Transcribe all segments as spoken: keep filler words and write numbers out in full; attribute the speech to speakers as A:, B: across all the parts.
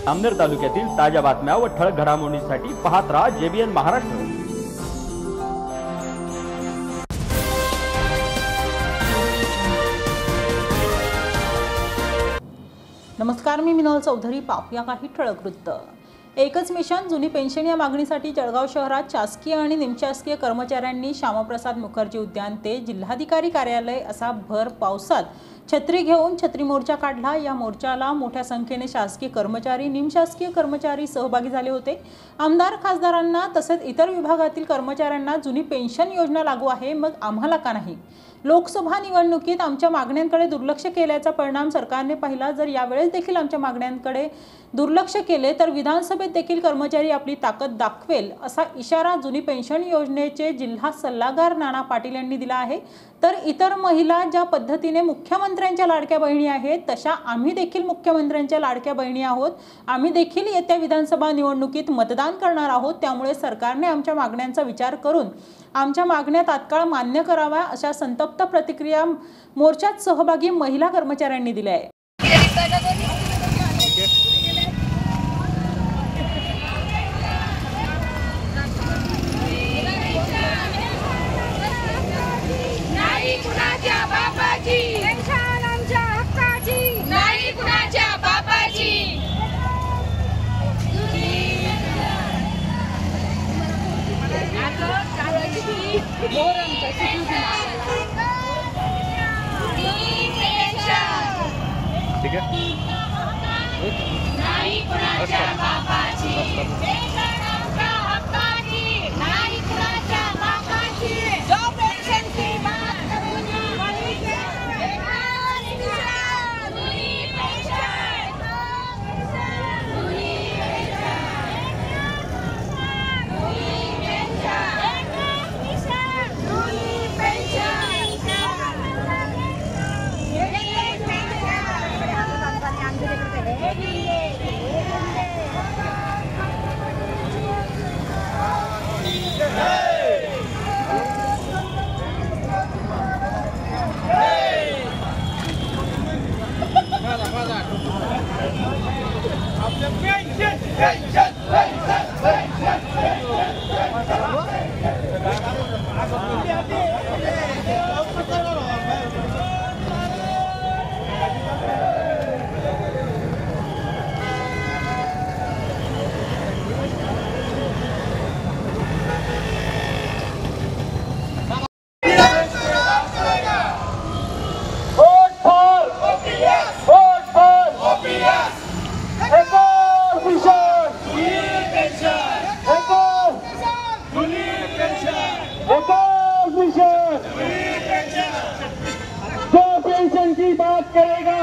A: अमनेर तालुक्यातील ताज्या बातम्या व ठळक घडामोडींसाठी पाहत राहा जेबीएन महाराष्ट्र।
B: नमस्कार, मी मिनल चौधरी। पाहूया काही ठळक वृत्त। एकच मिशन जुनी पेन्शन या मागणीसाठी जळगाव शहरात शासकीय आणि निमशासकीय कर्मचाऱ्यांनी श्यामप्रसाद मुखर्जी उद्यान ते जिल्हाधिकारी कार्यालय असा भर पावसात छत्री घेऊन छत्री मोर्चा काढला। या मोर्चाला मोठ्या संख्येने शासकीय कर्मचारी, निमशासकीय कर्मचारी सहभागी झाले होते। आमदार खासदारांना तसेच इतर विभागातील कर्मचाऱ्यांना जुनी पेन्शन योजना लागू आहे, मग आम्हाला का नाही? लोकसभा निवडणुकीत आमच्या मागण्यांकडे दुर्लक्ष केल्याचा परिणाम सरकारने पाहिला। जर यावेळेस देखील आमच्या मागण्यांकडे दुर्लक्ष केले तर विधानसभेत देखील कर्मचारी आपली ताकद दाखवेल, असा इशारा जुनी पेन्शन योजनेचे जिल्हा सल्लागार नाना पाटील यांनी दिला आहे। तर इतर महिला ज्या पद्धतीने मुख्यमंत्र्यांच्या लाडक्या बहिणी आहेत, तशा आम्ही देखील मुख्यमंत्र्यांच्या लाडक्या बहिणी आहोत। आम्ही देखील येत्या विधानसभा निवडणुकीत मतदान करणार आहोत। त्यामुळे सरकारने आमच्या मागण्यांचा विचार करून आमच्या मागण्या तात्काळ मान्य कराव्या, अशा संतप्त प्रतिक्रिया मोर्चात सहभागी महिला कर्मचाऱ्यांनी दिल्या आहे।
A: ठीक है,
C: नाही कुणाच्या बापाची पेन्शन आमच्या हक्काची, नाही कुणाच्या बापाची जो पेन्शनची बात करून जुनी पेन्शन, जुनी पेन्शन, जुनी
D: की बात करेगा,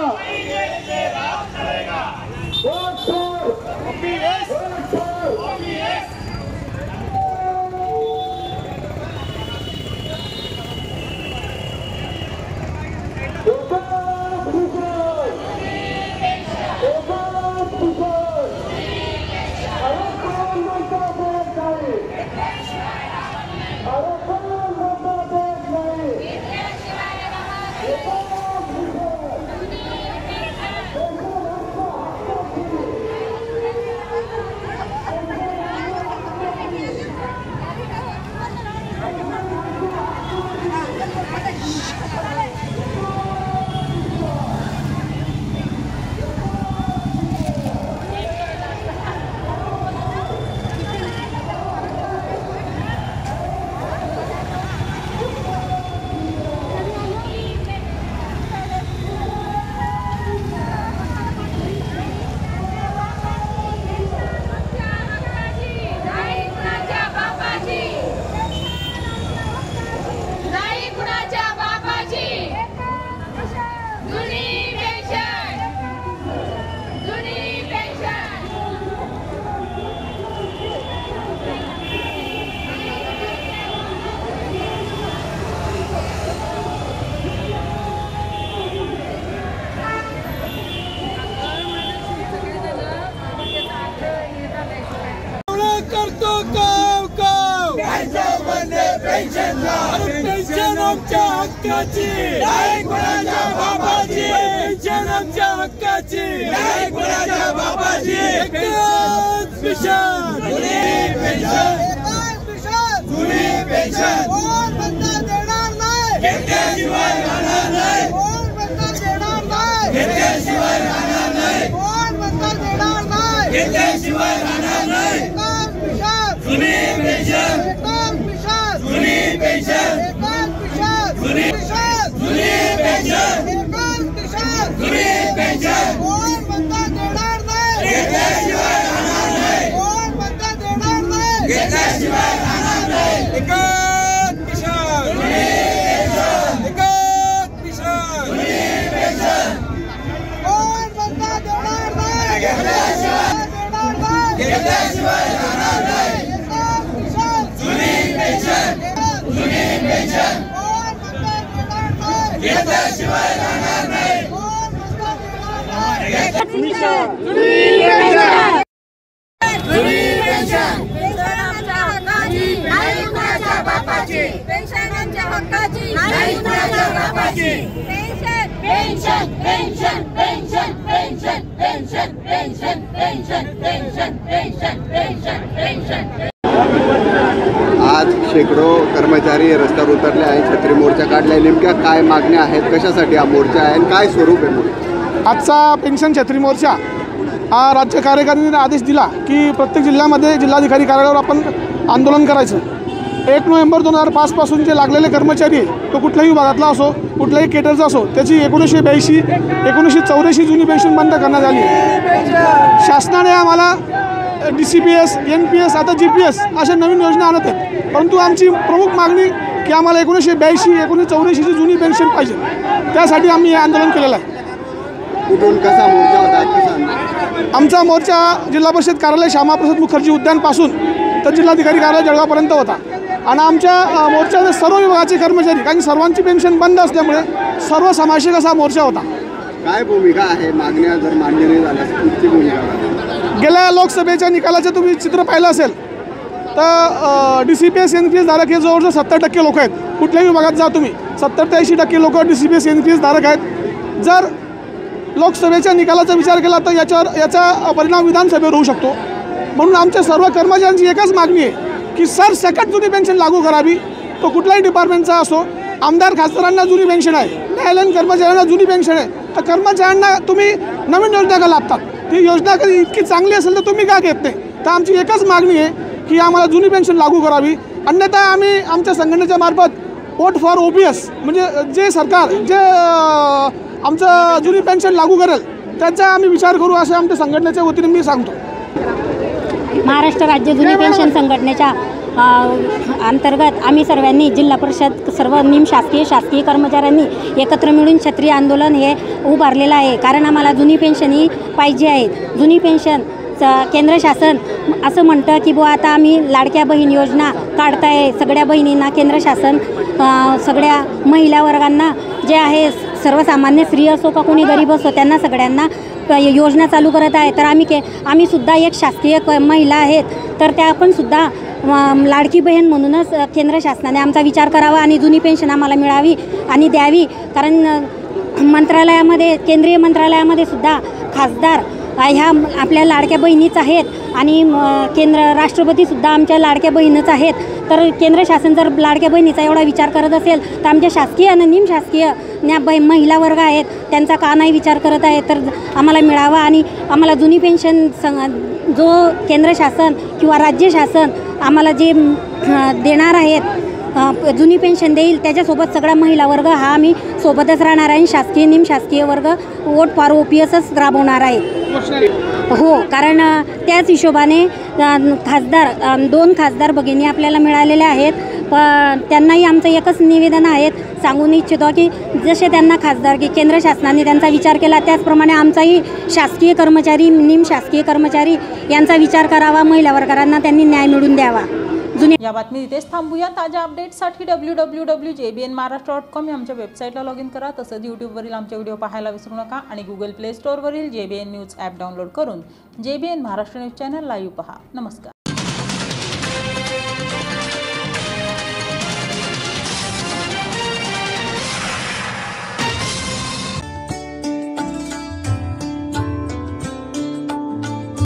D: पेन्शन आमच्या हक्काची, नाही कुणाच्या बापाची, पेन्शन आमच्या हक्काची, नाही कुणाच्या बापाची। हक्काची एकच मिशन जुनी पेन्शन जुनी पेन्शन
E: कोण बंद देणार नाही
D: घेतल्याशिवाय राहणार नाही
E: कोण बंद देणार नाही
D: घेतल्याशिवाय राहणार नाही
E: कोण बंद देणार नाही
D: घेतल्याशिवाय राहणार नाही
E: एकच मिशन
D: जुनी पेन्शन
E: एकच मिशन
D: जुनी पेन्शन
E: एकच मिशन
D: जुनी जुनी पेन्शन
E: एकच मिशन
D: जुनी पेन्शन
E: कोण बंद देणार नाही
D: घेतल्याशिवाय राहणार नाही
E: कोण बंद देणार नाही
D: घेतल्याशिवाय राहणार नाही एकच मिशन जुनी पेन्शन एकच मिशन जुनी पेन्शन
E: कोण बंद देणार नाही
D: घेतल्याशिवाय
E: देणार नाही
D: घेतल्याशिवाय राहणार नाही
E: एकच मिशन
D: जुनी पेन्शन जुनी पेन्शन
E: कोण बंद देणार नाही
D: घेतल्याशिवाय राहणार नाही
E: कोण बंद देणार नाही
D: जुनी पेन्शन
C: पेन्शनच्या हक्काची नाही कुणाच्या बापाची पेन्शनच्या हक्काची नाही कुणाच्या बापाची pension pension pension pension pension pension pension pension pension pension pension pension
F: आज शेकडो कर्मचारी रस्त्यावर उतरले आहेत, छत्री मोर्चा काढलाय. नेमक्या काय मागण्या आहेत, कशासाठी हा मोर्चा आहे आणि काय स्वरूप आहे मोर्चा?
G: आजचा पेन्शन छत्री मोर्चा हा राज्य कार्यकारिणीने आदेश दिला की प्रत्येक जिल्ह्यामध्ये जिल्हाधिकारी कार्यालयावर आपण आंदोलन करायचं. एक नोव्हेंबर दोन हजार पाचपासून जे लागलेले कर्मचारी आहे, तो कुठल्याही विभागातला असो, कुठल्याही केटरचा असो, त्याची एकोणीसशे ब्याऐंशी एकोणीसशे चौऱ्याऐंशी जुनी पेन्शन बंद करण्यात आली. शासनाने आम्हाला D C P S N P S आता जी पी एस अशा नवीन योजना आणत आहेत, परंतु आमची प्रमुख मागणी की आम्हाला एकोणीसशे ब्याऐंशी एकोणीसशे चौऱ्याऐंशीची जुनी पेन्शन पाहिजे. त्यासाठी आम्ही हे आंदोलन केलेलं आहे.
F: कुठून कसा मोर्चा होता, कसा?
G: आमचा मोर्चा जिल्हा परिषद कार्यालय श्यामाप्रसाद मुखर्जी उद्यानपासून तर जिल्हाधिकारी कार्यालय जळगावपर्यंत होता. आणि आमच्या मोर्चामध्ये सर्व विभागाचे कर्मचारी, कारण सर्वांची पेन्शन बंद असल्यामुळे सर्व समावेशक असा मोर्चा होता.
F: काय भूमिका आहे, मागण्या जर मान्य नाही झाल्या तुमची भूमिका आहे?
G: गेल्या लोकसभेच्या निकालाचं तुम्ही चित्र पाहिलं असेल तर D C P S N P S धारक हे जवळजवळ सत्तर टक्के लोक आहेत. कुठल्याही विभागात जा तुम्ही, सत्तर ते ऐंशी टक्के लोक D C P S N P S धारक आहेत. जर लोकसभेच्या निकालाचा विचार केला तर याच्यावर याचा परिणाम विधानसभेवर होऊ शकतो. म्हणून आमच्या सर्व कर्मचाऱ्यांची एकच मागणी आहे की सर सकट जुनी पेन्शन लागू करावी. तो कुठल्याही डिपार्टमेंटचा असो. आमदार खासदारांना जुनी पेन्शन आहे, न्यायालयीन कर्मचाऱ्यांना जुनी पेन्शन आहे, तर कर्मचाऱ्यांना तुम्ही नवीन योजना का लाभतात? ती योजना कधी इतकी चांगली असेल तर तुम्ही का घेत नाही? तर आमची एकच मागणी आहे की आम्हाला जुनी पेन्शन लागू करावी. अन्यथा आम्ही आमच्या संघटनेच्या मार्फत vote for O P S म्हणजे जे सरकार जे आमचं जुनी पेन्शन लागू करेल त्याचा आम्ही विचार करू असे आमच्या संघटनेच्या वतीने मी सांगतो.
H: महाराष्ट्र राज्य जुनी पेन्शन संघटनेच्या अंतर्गत आम्ही सर्वांनी जिल्हा परिषद सर्व निम शासकीय शासकीय कर्मचाऱ्यांनी एकत्र मिळून छत्री आंदोलन हे उभारलेलं आहे. कारण आम्हाला जुनी पेन्शन ही पाहिजे आहे. जुनी पेन्शन केंद्र शासन असं म्हणतं की बुवा आता आम्ही लाडक्या बहीण योजना काढताय, सगळ्या बहिणींना केंद्र शासन सगळ्या महिला वर्गांना जे आहे सर्वसामान्य स्त्री असो का कोणी गरीब असो त्यांना सगळ्यांना योजना चालू करत आहे. तर आम्ही के आम्ही सुद्धा एक शासकीय क महिला आहेत, तर त्या आपण सुद्धा लाडकी बहीण म्हणूनच केंद्र शासनाने आमचा विचार करावा आणि जुनी पेन्शन आम्हाला मिळावी आणि द्यावी. कारण मंत्रालयामध्ये केंद्रीय मंत्रालयामध्ये सुद्धा खासदार ह्या आपल्या लाडक्या बहिणीच आहेत आणि केंद्र राष्ट्रपतीसुद्धा आमच्या लाडक्या बहिणीच आहेत. तर केंद्र शासन जर लाडक्या बहिणीचा एवढा विचार करत असेल तर आमच्या शासकीय आणि निम शासकीय न्या बै महिला वर्ग आहेत त्यांचा का नाही विचार करत आहे. तर आम्हाला मिळावा आणि आम्हाला जुनी पेन्शन जो केंद्र शासन किंवा राज्य शासन आम्हाला जे देणार आहेत जुनी पेन्शन देईल त्याच्यासोबत सगळा महिला वर्ग हा आम्ही सोबतच राहणार आहे आणि शासकीय निम शासकीय वर्ग वोट फॉर ओ पी एसच राबवणार आहे. हो, कारण त्याच हिशोबाने खासदार दोन खासदार भगिनी आपल्याला मिळालेल्या आहेत. पण त्यांनाही आमचं एकच निवेदन आहे, सांगून इच्छितो की जसे त्यांना खासदार की केंद्र शासनाने त्यांचा विचार केला त्याचप्रमाणे आमचाही शासकीय कर्मचारी निम शासकीय कर्मचारी यांचा विचार करावा. महिला वर्गांना त्यांनी न्याय मिळवून द्यावा.
B: या बातमी इथेच थांबूया. ताज्या अपडेट्ससाठी W W W J B N Maharashtra dot com या आमच्या वेबसाईटला लॉग इन करा. तसंच यूट्यूबवरील आमचे व्हिडिओ पाहायला विसरू नका आणि गुगल प्ले स्टोअरवरील J B N news app download करून J B N Maharashtra news channel live पहा. नमस्कार.